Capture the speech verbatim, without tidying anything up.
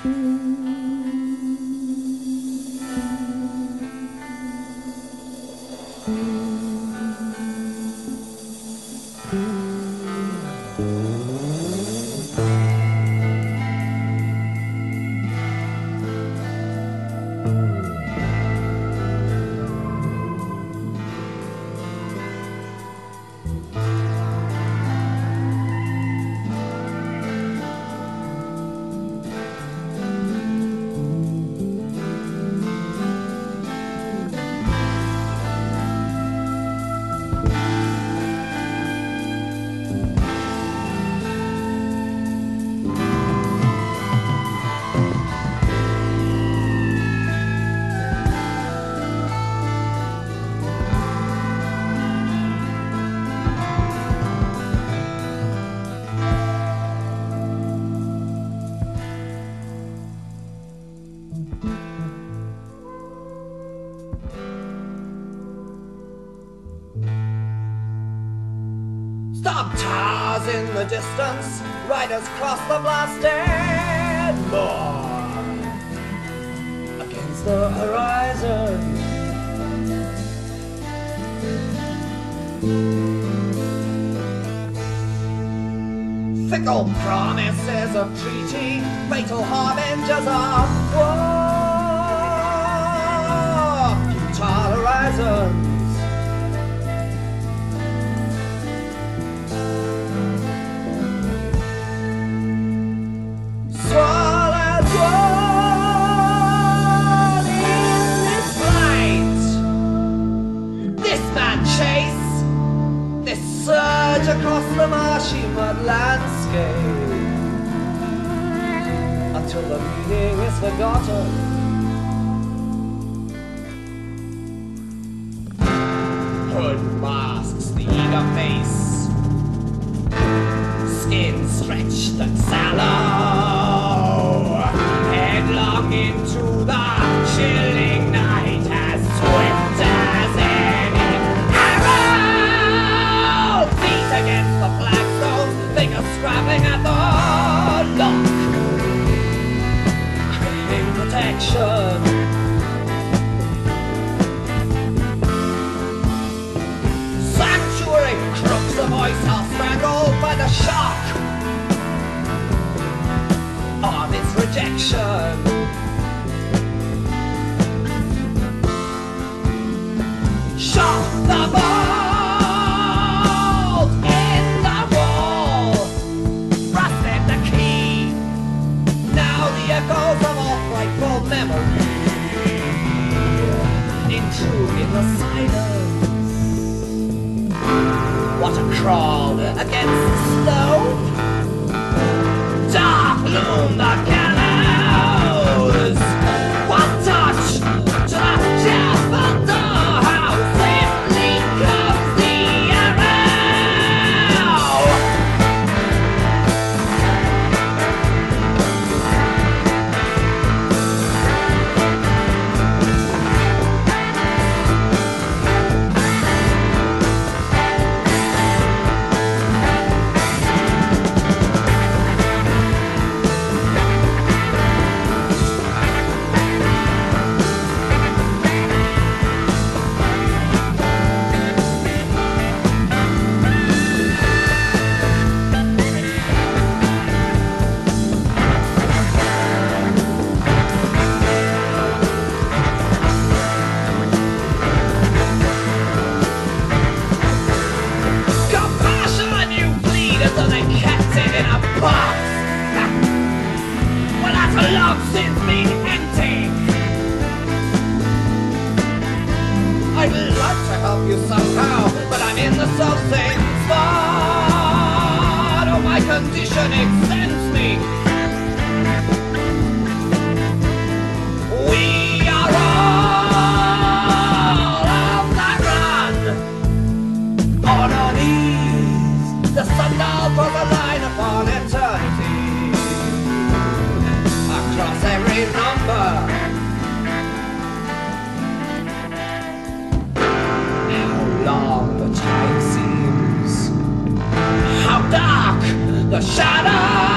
Stop towers in the distance, riders cross the blasted moor against the horizon. Fickle promises of treaty, fatal harbingers of war, futile horizons. Swallowed one in this flight, this mad chase, this surge across the marshy mud landscape, until the meaning is forgotten. Hood masks the eager face, skin stretched and sallow, headlong into the chilling night, as swift as any arrow. Feet against the flagstones, fingers scrabbling at the lock, craving protection. Sanctuary crooks the voice are strangled by the shock of its rejection. Shot the bolt in the wall, rusted the key. Now the echoes of all frightful memory intrude in the silence. Water crawled against the stone. Dark loom the gallows. One touch to the chapel doorhouse. Swiftly comes the arrow. Since been empty. I'd like to help you somehow, but I'm in the self-same spot. Oh, my condition extends me. We are all on the run. On our knees, the sundial draws a line upon eternity. Across every number, how long the time seems, how dark the shadow.